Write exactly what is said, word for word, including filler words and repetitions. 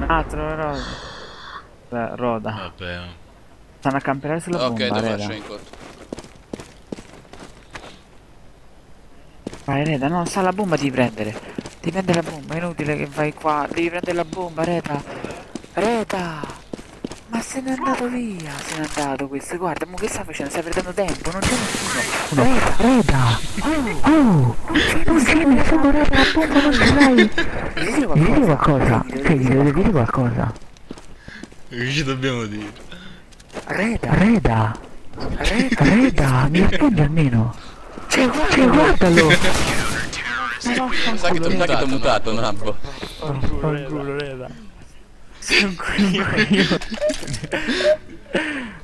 Ah, troverò la Roda. Vabbè. Stanno a camperare sulla Ok, bomba, dove Reda. faccio in corto? Vai, Reda, no, sta la bomba devi prendere. Devi prendere la bomba, è inutile che vai qua. Devi prendere la bomba, Reda. Reda! Ma se n'è andato via, se n'è andato questo. Guarda, mo che sta facendo? Stai perdendo tempo, non c'è nessuno. Reda, Reda! Oh! Oh! Non c'è nessuno, Reda, la bomba non ce l'hai! Devi dire qualcosa? Devi dire qualcosa? Cioè, gli devi dire qualcosa? Che ci dobbiamo dire? Reda! Reda! Reda! Reda! Mi rispondi almeno! Cioè, guardalo! Sa che ti ho mutato, Nabbo. Fanculo, Reda. Sei un coglione.